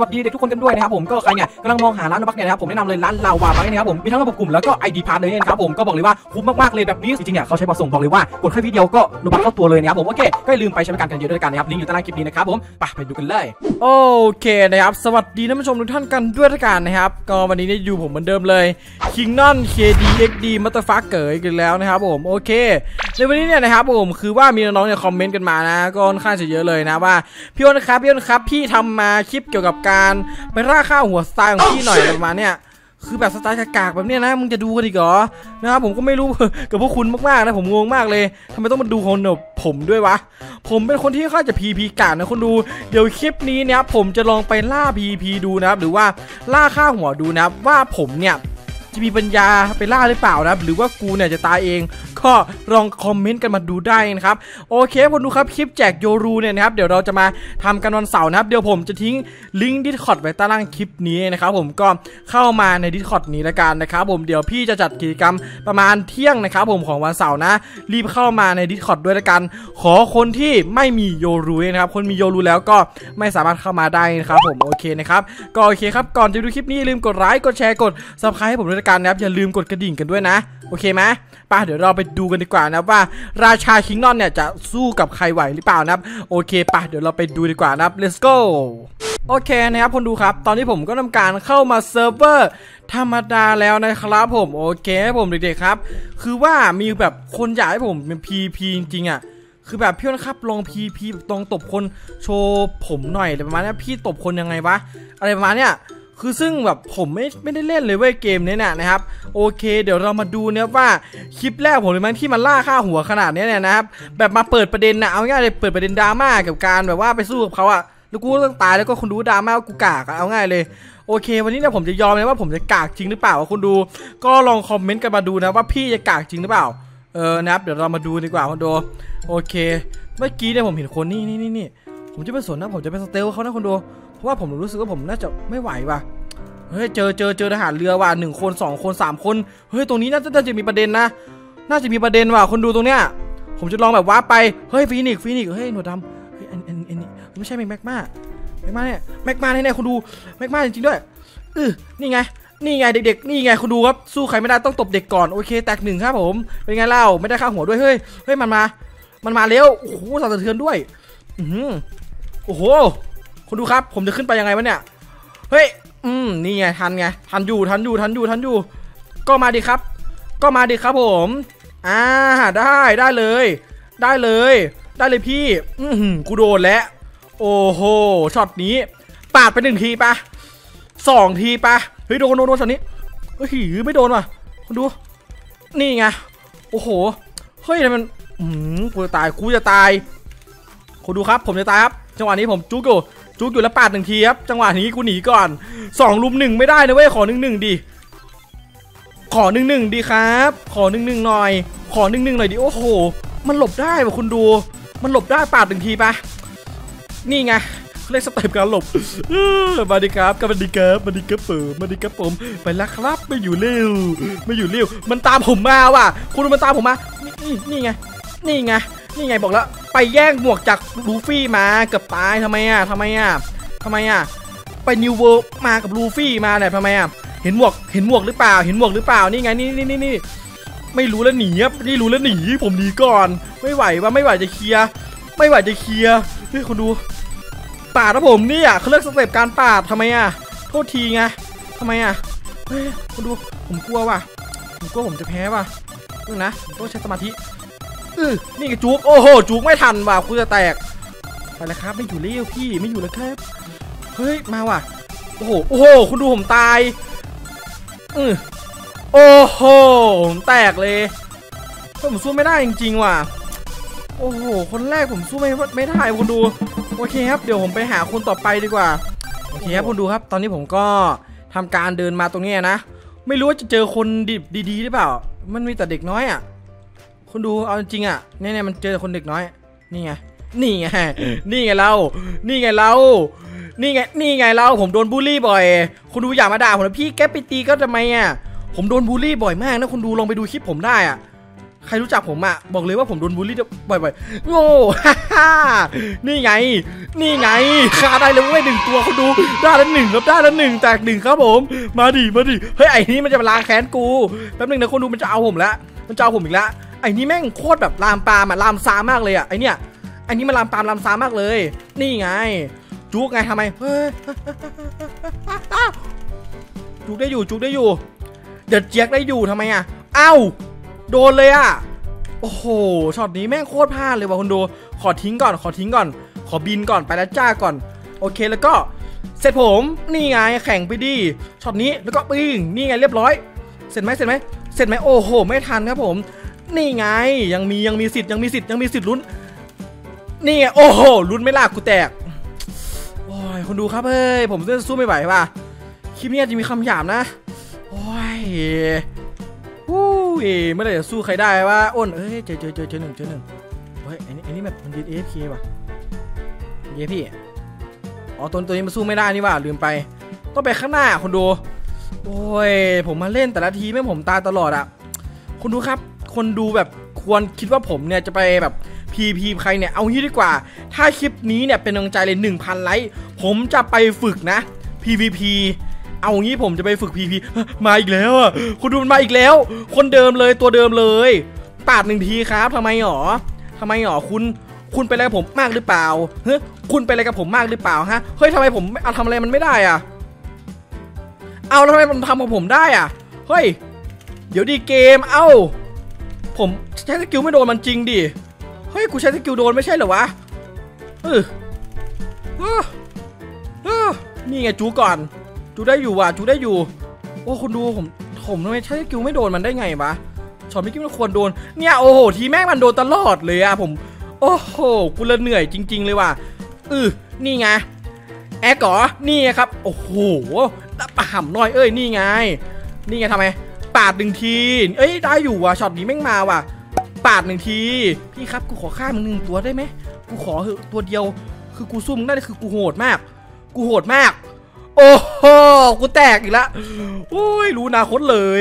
วัสดีเด็กทุกคนกันด้วยนะครับผมก็ใครเนี่ยกำลังมองหาร้านบักเนี่ยนะครับผมแนะนำเลยร้านลาวาบักนะครับผมมีทั้งระบบกลุ่มแล้วก็ ID พาร์ทเลยนะครับผมก็บอกเลยว่าคุ้มมากๆเลยแบบนี้จริงๆเนี่ยเขาใช้บอทส่งบอกเลยว่ากดแค่วิดีโอก็โลบัคเข้าตัวเลยนะครับผมโอเคก็อย่าลืมไปใช้บริการกันเยอะด้วยกันนะครับลิงก์อยู่ใต้ล่างคลิปนี้นะครับผมไปดูกันเลยโอเคนะครับสวัสดีท่านผู้ชมทุกท่านกันด้วยด้วยกันนะครับก็วันนี้อยู่ผมเหมือนเดิมเลยคิงนอน KDXD มัตเตอร์ฟักเก๋ยกันแล้วนะครับผมโอเคในวันนี้เนี่ยนะครับผมคือว่ามีน้องๆเนี่ยคอมเมนต์กันมานะก็ค่อนข้างจะเยอะเลยนะว่าพี่อ้นครับพี่ทำมาคลิปเกี่ยวกับการไปล่าข้าวหัวสไตล์ของพี่หน่อยประมาณเนี้ยคือแบบสไตล์กากๆแบบเนี้ยนะมึงจะดูกันอีกเหรอนะครับผมก็ไม่รู้กับพวกคุณมากๆนะผมงงมากเลยทำไมต้องมาดูคนแบบผมด้วยวะผมเป็นคนที่ค่อนข้างจะพีกากนะคนดูเดี๋ยวคลิปนี้เนี่ยผมจะลองไปล่าพีดูนะครับหรือว่าล่าข้าวหัวดูนะครับว่าผมเนี่ยจะมีปัญญาไปล่าหรือเปล่านะหรือว่ากูเนี่ยจะตายเองก็ลองคอมเมนต์กันมาดูได้นะครับโอเคคนดูครับคลิปแจกโยรูเนี่ยนะครับเดี๋ยวเราจะมาทำกันวันเสาร์นะครับเดี๋ยวผมจะทิ้งลิงก์ Discord ไว้ใต้ล่างคลิปนี้นะครับผมก็เข้ามาใน Discord นี้ละกันนะครับผมเดี๋ยวพี่จะจัดกิจกรรมประมาณเที่ยงนะครับผมของวันเสาร์นะรีบเข้ามาใน Discord ด้วยละกันขอคนที่ไม่มีโยรูนะครับคนมีโยรูแล้วก็ไม่สามารถเข้ามาได้นะครับผมโอเคนะครับก็โอเคครับก่อนจะดูคลิปนี้อย่าลืมกดไลค์กดแชร์กด Subscribe ให้ผมด้วยละกันนะครับอย่าลืมกดกระดิ่งกันด้วยนะโอเคไหมป่ะเดี๋ยวเราไปดูกันดีกว่านะว่าราชาคิงนอนเนี่ยจะสู้กับใครไหวหรือเปล่านะครับโอเคป่ะเดี๋ยวเราไปดูดีกว่านะครับ let's go โอเคนะครับคนดูครับตอนนี้ผมก็ทำการเข้ามาเซิร์ฟเวอร์ธรรมดาแล้วนะครับผมโอเคผมเด็กๆครับคือว่ามีแบบคนอยากให้ผมเป็น PP จริงๆอ่ะคือแบบพี่นะครับลอง PP ตรงตบคนโชว์ผมหน่อยอะไรประมาณนี้พี่ตบคนยังไงวะอะไรประมาณเนี้ยคือซึ่งแบบผมไม่ได้เล่นเลยเว้ยเกมนี้เนี่ยนะครับโอเคเดี๋ยวเรามาดูเนี่ยว่าคลิปแรกผมเลยมั้งที่มันล่าค่าหัวขนาดนี้เนี่ยนะครับแบบมาเปิดประเด็นนะเอาง่ายเลยเปิดประเด็นดราม่ากับการแบบว่าไปสู้กับเขาอะแล้วกูต้องตายแล้วก็คุณดูดราม่ากูกากเอาง่ายเลยโอเควันนี้เนี่ยผมจะยอมเลยว่าผมจะกากจริงหรือเปล่าคุณดูก็ลองคอมเมนต์กันมาดูนะว่าพี่จะกากจริงหรือเปล่านะครับเดี๋ยวเรามาดูดีกว่าคุณดูโอเคเมื่อกี้เนี่ยผมเห็นคนนี่ผมจะไปสนนะผมจะไปสเตลเขานะคุณดูเพราะว่าผมรู้สึกว่าผมน่าจะไม่ไหวว่ะเฮ้ยเจอทหารเรือว่ะ1 คน 2 คน 3 คนเฮ้ยตรงนี้น่าจะมีประเด็นนะน่าจะมีประเด็นว่ะคนดูตรงเนี้ยผมจะลองแบบว่าไปเฮ้ยฟีนิกซ์เฮ้ยหนวดดำเฮ้ยอันนี้ไม่ใช่แม็กมาเนี่ยแม็กมาแน่ๆคุณดูแม็กมาจริงๆด้วยนี่ไงเด็กๆนี่ไงคุณดูครับสู้ใครไม่ได้ต้องตบเด็กก่อนโอเคแตก1ครับผมเป็นไงเล่าไม่ได้ค่าหัวด้วยเฮ้ยมันมาเร็วโอ้โหสั่นสะเทือนด้วยโอ้โหคุณดูครับผมจะขึ้นไปยังไงวะเนี่ยเฮ้ยนี่ไงทันอยู่ก็มาดิครับผมได้เลยพี่กูโดนแล้วโอ้โหช็อตนี้ปาดไป1 ทีปะ2 ทีปะเฮ้ยโดนช็อตนี้เฮ้ยไม่โดนว่ะคุณดูนี่ไงโอ้โหเฮ้ยมันกูจะตายคุณดูครับผมจะตายครับจังหวะนี้ผมจุกอยู่แล้วปาด1 ทีครับจังหวะนี้กูหนีก่อน2 ลุม 1ไม่ได้นะเว้ยขอ1-1ดิครับขอ1-1หน่อยดิโอ้โหมันหลบได้ป่ะคุณดูมันหลบได้ปาด1 ทีปะนี่ไงเรียกสเต็ปการหลบมาดิครับผมไปแล้วครับไม่อยู่เร็วมันตามผมมาว่ะคุณดูมันตามผมมานี่ไงบอกแล้วไปแย่งหมวกจากลูฟี่มาเกือบตายทำไมอ่ะไปนิวเวิร์มากับลูฟี่มาเนี่ยทำไมอ่ะเห็นหมวกหรือเปล่านี่ไงนี่ไม่รู้แล้วหนีครับนี่รู้แล้วหนีผมหนีก่อนไม่ไหวจะเคลียร์เฮ้ยคุณดูปาดนะผมนี่อ่ะเขาเลิกสเต็ปการปาดทำไมอ่ะโทษทีไงทำไมอ่ะเฮ้ยคุณดูผมกลัวว่ะผมจะแพ้ว่ะนะผมต้องใช้สมาธินี่กระจุกโอ้โหจุกไม่ทันว่ะคุณจะแตกไปแล้วครับไม่อยู่เลี้ยวพี่ไม่อยู่แล้วครับเฮ้ยมาว่ะโอ้โหคุณดูผมตายโอ้โหผมแตกเลยผมสู้ไม่ได้จริงๆว่ะโอ้โหคนแรกผมสู้ไม่ได้คุณดูโอเคครับเดี๋ยวผมไปหาคนต่อไปดีกว่าโอเคครับคุณดูครับตอนนี้ผมก็ทำการเดินมาตรงนี้นะไม่รู้ว่าจะเจอคนดีๆหรือเปล่ามันมีแต่เด็กน้อยอ่ะคุณดูเอาจริงอ่ะเนี่ยมันเจอคนเด็กน้อยนี่ไงเราผมโดนบูลลี่บ่อยคุณดูอย่ามาด่าผมนะพี่แกไปตีก็ทำไมอ่ะผมโดนบูลลี่บ่อยมากนะคุณดูลองไปดูคลิปผมได้อ่ะใครรู้จักผมอ่ะบอกเลยว่าผมโดนบูลลี่บ่อยๆโง่ นี่ไงฆ่าได้เลยเว้ย1 ตัวเขาดูได้แล้ว1ครับได้แล้ว1แตก1ครับผมมาดิเฮ้ยไอ้นี่มันจะมาล้างแค้นกูแป๊บนึงนะคนดูมันจะเอาผมละมันจะเอาผมอีกแล้วไอ้นี่แม่งโคตรแบบลามปามอ่ะลามซามากเลยอ่ะไอ้นี่มันลามปามลามซามากเลยนี่ไงจุกไงทำไมเฮ้ยจุกได้อยู่เดือดเจี๊ยกได้อยู่ทำไมอ่ะเอ้าโดนเลยอ่ะโอ้โหช็อตนี้แม่งโคตรพลาดเลยว่ะคุณดูขอทิ้งก่อนขอบินก่อนไปแล้วจ้าก่อนโอเคแล้วก็เสร็จผมนี่ไงแข่งไปดิช็อตนี้แล้วก็ปิ้งนี่ไงเรียบร้อยเสร็จไหมโอ้โหไม่ทันครับผมนี่ไงยังมีสิทธิ์ลุ้นนี่ไงโอ้โหลุ้นไม่ล่ะกูแตกโอ้ยคนดูครับเฮ้ยผมจะสู้ไม่ไหวว่ะคลิปนี้จะมีคำหยาบนะโอ้ยเมื่อไหร่จะสู้ใครได้วะอ้นเอ้ยเจอหนึ่งเฮ้ยไอ้นี่แบบมันยืน AFK ว่ะพี่อ๋อตัวนี้มันสู้ไม่ได้นี่ว่ะลืมไปต้องไปข้างหน้าคนดูโอ้ยผมมาเล่นแต่ละทีแม่งผมตายตลอดอ่ะคนดูครับคนดูแบบควรคิดว่าผมเนี่ยจะไปแบบพีใครเนี่ยเอางี้ดีกว่าถ้าคลิปนี้เนี่ยเป็นกำลังใจเลย 1,000 ไลค์ผมจะไปฝึกนะ PVP เอางี้ผมจะไปฝึก PVP มาอีกแล้วอ่ะคุณดูมันมาอีกแล้วคนเดิมเลยตัวเดิมเลยปาด1 ทีครับทำไมหรอคุณเป็นอะไรกับผมมากหรือเปล่าเฮ้ยคุณเป็นอะไรกับผมมากหรือเปล่าฮะเฮ้ยทำไมผมทำอะไรมันไม่ได้อ่ะเอาแล้วทำไมมันทำกับผมได้อ่ะเฮ้ยเดี๋ยวดีเกมเอ้าผมใช้สกิลไม่โดนมันจริงดิเฮ้ยกูใช้สกิลโดนไม่ใช่เหรอวะนี่ไงจูก่อนจูได้อยู่ว่ะจูได้อยู่โอ้คุณดูผมทำไมใช้สกิลไม่โดนมันได้ไงวะช็อตเมื่อกี้มันควรโดนเนี่ยโอ้โหทีแม่งมันโดนตลอดเลยอะผมโอ้โหกูเลยเหนื่อยจริงๆเลยว่ะนี่ไงแอกก่อนี่ไงครับโอ้โหปะห่ำน้อยนี่ไงทำไมปาด1 ทีได้อยู่ว่ะช็อตนี้แม่งมาว่ะปาด1 ทีพี่ครับกูขอฆ่ามึง1 ตัวได้ไหมกูขอเหอะตัวเดียวคือกูสู้มึงได้คือกูโหดมากโอ้โหกูแตกอีกแล้วโอ้ยรู้นาคตเลย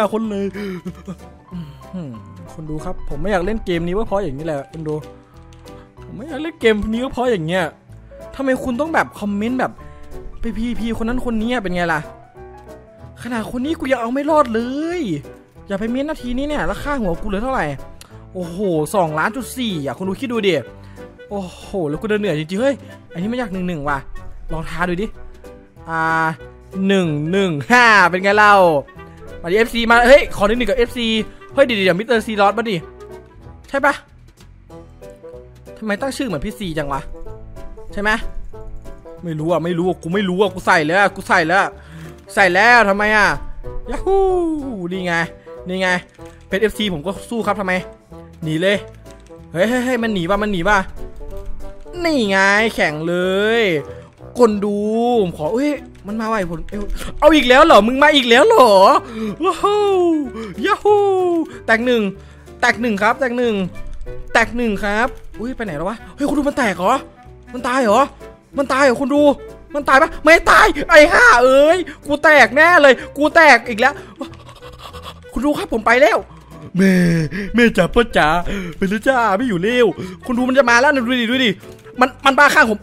คนดูครับผมไม่อยากเล่นเกมนี้เพราะอย่างนี้แหละคนดูผมไม่อยากเล่นเกมนี้ก็เพราะอย่างเงี้ยทำไมคุณต้องแบบคอมเมนต์แบบไปพีคนนั้นคนนี้เป็นไงล่ะขนาดคนนี้กูยังเอาไม่รอดเลยอย่าไปเม้นนาทีนี้เนี่ยแล้วค่าหัวกูเหลือเท่าไหร่โอ้โห2.4 ล้านอ่ะคุณดูคิดดูดิโอ้โหแล้วกูเดินเหนื่อยจริงๆเฮ้ยอันนี้ไม่อยาก1-1ว่ะลองท้าดูดิ1-1-5เป็นไงเล่ามาดิ FC มาเฮ้ยขอ1-1กับ FC เฮ้ยเดี๋ยวมิสเตอร์ซีรอสมาดิใช่ปะทำไมตั้งชื่อเหมือนพี่ซีจังวะใช่ไหมไม่รู้กูไม่รู้กูใส่แล้วทำไมอ่ะยาฮูนี่ไงเป็น FC ผมก็สู้ครับทำไมหนีเลยเฮ้ยมันหนีป่ะนี่ไงแข่งเลยคนดูผมขอมันมาไวผมเอาอีกแล้วเหรอมึงมาอีกแล้วเหรอว้าวยาฮูแตกหนึ่งครับแตกหนึ่งครับไปไหนแล้ววะเฮ้ยคุณดูมันแตกเหรอมันตายเหรอคุณดูมันตายปะไม่ตายไอ้ห่ากูแตกแน่เลยกูแตกอีกแล้วคุณดูครับผมไปแล้วแม่จ๋าพ่อจ๋าเป็นแล้วจ้าไม่อยู่เร็วคุณดูมันจะมาแล้วดูดิมันบ้าข้างผม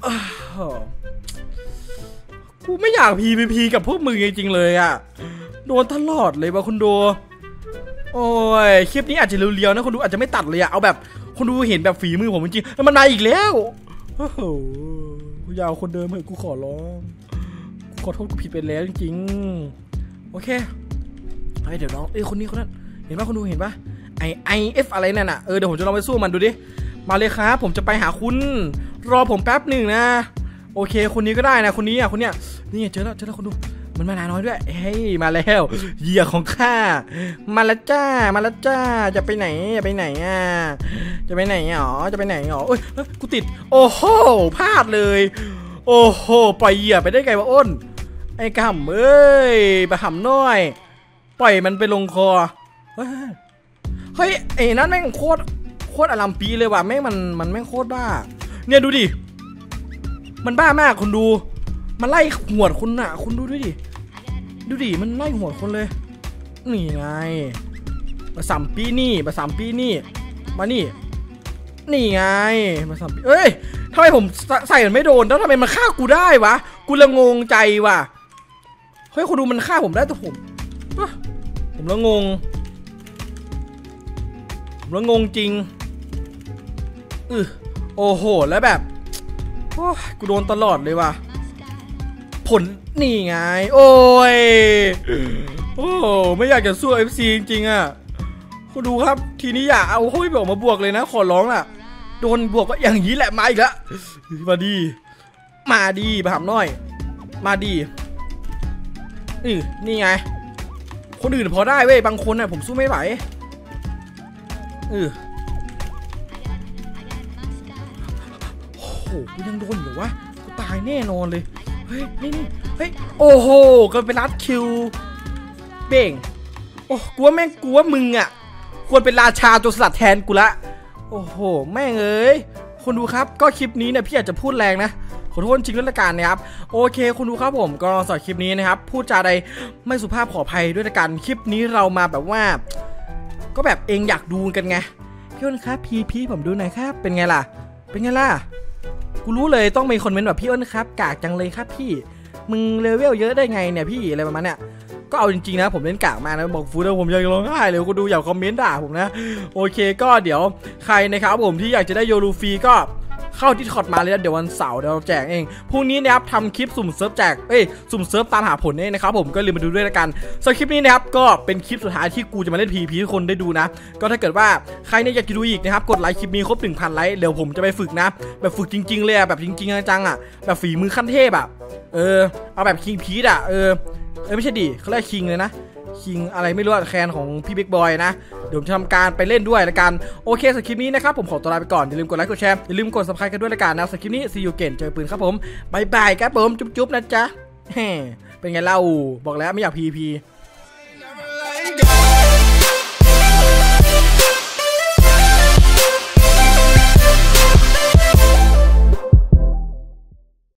กูไม่อยากPVPกับพวกมึงจริงๆเลยอ่ะโดนตลอดเลยว่ะคุณดูโอ้ยคลิปนี้อาจจะเรียวๆนะคุณดูอาจจะไม่ตัดเลยอ่ะเอาแบบคุณดูเห็นแบบฝีมือผมจริงๆมันมาอีกแล้วโอ้โหกูยาวคนเดิมเหอะกูขอร้องกูขอโทษกูผิดไปแล้วจริงๆโอเคเดี๋ยวน้องคนนี้คนนั้นเห็นป่ะคุณดูเห็นป่ะIF อะไรนั่นน่ะเดี๋ยวผมจะลองไปสู้มันดูดิมาเลยครับผมจะไปหาคุณรอผมแป๊บหนึ่งนะโอเคคนนี้ก็ได้นะคนนี้นี่เจอแล้วคุณดูมันมาหนาน้อยด้วยเฮ้ยมาแล้วเหยื่อของข้ามาแล้วจ้าจะไปไหนจะไปไหนอ๋อกูติดโอ้โหพลาดเลยโอ้โหปล่อยเหยื่อไปได้ไงวะอ้นไอ้กำไปหำน้อยปล่อยมันไปลงคอเฮ้ยไอ้นั่นแม่งโคตรอลัมปีเลยว่ะแม่งมันแม่งโคตรบ้าเนี่ยดูดิมันบ้ามากคุณดูมันไล่หวดคุณน่ะคุณดูดิมันไล่หวดคนเลยนี่ไงมา3 ปีนี่มา3 ปีนี่มานี่ไงมา3 ปีเอ้ยทำไมผมใส่มันไม่โดนแล้วทำไมมันฆ่ากูได้วะกูละงงใจว่ะเฮ้ยคนดูมันฆ่าผมได้แต่ผมละงงจริงโอ้โหแล้วแบบกูโดนตลอดเลยว่ะผลนี่ไงโอ้ยไม่อยากจะสู้ FC จริงๆอ่ะคุณดูครับทีนี้อย่าเอาห้อยบอกมาบวกเลยนะขอร้องล่ะโดนบวกก็อย่างนี้แหละมาอีกแล้วมาดีมาหามน้อยมาดีนี่ไงคนอื่นพอได้เว้ยบางคนน่ะผมสู้ไม่ไหวโอ้โหกูยังโดนอยู่วะกูตายแน่นอนเลยเฮ้ยโอ้โหก็เป็นรัดคิวเบ่งโอ้กูว่ามึงอ่ะควรเป็นราชาโจรสลัดแทนกูละโอ้โหแม่งเอ้ยคนดูครับก็คลิปนี้เนี่ยพี่อาจจะพูดแรงนะขอโทษจริงด้วยละกันนะครับโอเคคุณดูครับผมก็สำหรับคลิปนี้นะครับพูดจาใดไม่สุภาพขออภัยด้วยละกันคลิปนี้เรามาแบบว่าก็แบบเองอยากดูกันไงพี่อ้นครับพี่ผมดูหน่อยครับเป็นไงล่ะกูรู้เลยต้องมีคนเมนต์แบบพี่อ้นครับกากจังเลยครับพี่มึงเลเวลเยอะได้ไงเนี่ยพี่อะไรประมาณเนี้ยก็เอาจริงๆนะผมเล่นกากมากนะบอกฟูดแล้วผมยังร้องไห้เลยกูดูอย่าคอมเมนต์ด่าผมนะโอเคก็เดี๋ยวใครนะครับผมที่อยากจะได้โยรูฟรีก็เข้าที่ถอดมาเลยนะเดี๋ยววันเสาร์เดี๋ยวเราแจกเองพรุ่งนี้นะครับทำคลิปสุ่มเซิร์ฟแจกสุ่มเซิร์ฟตามหาผลเองนะครับผมก็ลืมมาดูด้วยละกันสำหรับคลิปนี้นะครับก็เป็นคลิปสุดท้ายที่กูจะมาเล่น PVP ให้คนได้ดูนะก็ถ้าเกิดว่าใครเนี่ยอยากจะดูอีกนะครับกดไลค์คลิปนี้ครบ 1,000 ไลค์เดี๋ยวผมจะไปฝึกนะแบบฝึกจริงๆเลยอะแบบจริงๆจังๆอะแบบฝีมือขั้นเทพอะเอาแบบคิงพีทอะไม่ใช่ดิเขาเรียกคิงเลยนะคิงอะไรไม่รู้แคนของพี่บิ๊กบอยนะเดี๋ยวผมจะทำการไปเล่นด้วยละกันโอเคสำหรับคลิปนี้นะครับผมขอตัวลาไปก่อนอย่าลืมกดไลค์กดแชร์อย่าลืมกด subscribe กันด้วยละกันนะสำหรับคลิปนี้ซีอูเก่งเจอปืนครับผมบายบายครับผมจุ๊บๆนะจ๊ะเป็นไงเล่าบอกแล้วไม่อยาก PVP